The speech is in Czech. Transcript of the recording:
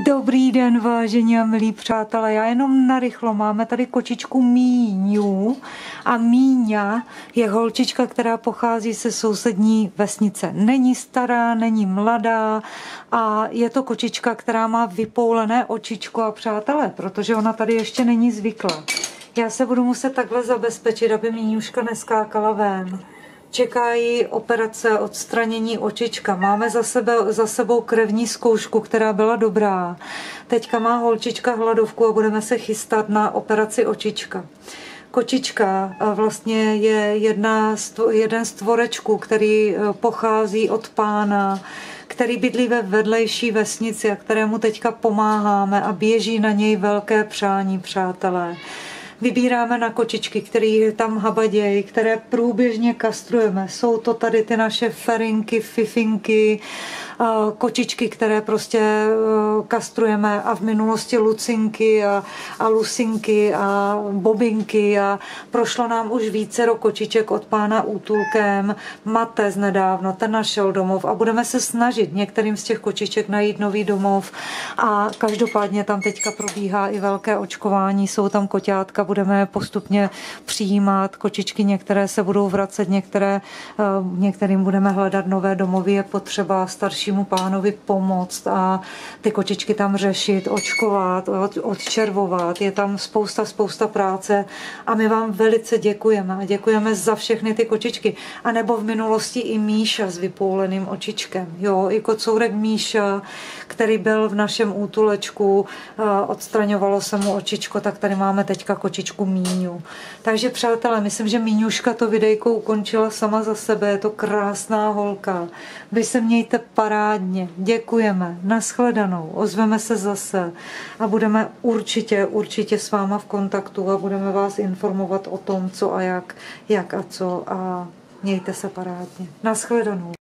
Dobrý den, vážení a milí přátelé. Já jenom narychlo. Máme tady kočičku Míňu a Míňa je holčička, která pochází ze sousední vesnice. Není stará, není mladá a je to kočička, která má vypoulené očičko a přátelé, protože ona tady ještě není zvyklá. Já se budu muset takhle zabezpečit, aby Míňuška neskákala ven. Čekají operace odstranění očička. Máme za sebou krevní zkoušku, která byla dobrá. Teďka má holčička hladovku a budeme se chystat na operaci očička. Kočička vlastně je jeden z tvorečků, který pochází od pána, který bydlí ve vedlejší vesnici a kterému teďka pomáháme a běží na něj velké přání, přátelé. Vybíráme na kočičky, které tam habadějí, které průběžně kastrujeme. Jsou to tady ty naše ferinky, fifinky, kočičky, které prostě kastrujeme a v minulosti lucinky a lusinky a bobinky a prošlo nám už vícero kočiček od pána útulkem. Matez nedávno, ten našel domov a budeme se snažit některým z těch kočiček najít nový domov a každopádně tam teďka probíhá i velké očkování, jsou tam koťátka, budeme postupně přijímat kočičky, některé se budou vracet, některým budeme hledat nové domovy, je potřeba staršímu pánovi pomoct a ty kočičky tam řešit, očkovat, odčervovat, je tam spousta práce a my vám velice děkujeme a děkujeme za všechny ty kočičky. A nebo v minulosti i Míša s vypouleným očičkem, jo, i kocourek Míša, který byl v našem útulečku, odstraňovalo se mu očičko, tak tady máme teďka kočičku Míňu. Takže přátelé, myslím, že Míňuška to videjko ukončila sama za sebe, je to krásná holka. Vy se mějte parádně, děkujeme, nashledanou, ozveme se zase a budeme určitě s váma v kontaktu a budeme vás informovat o tom, co a jak a co a mějte se parádně. Nashledanou.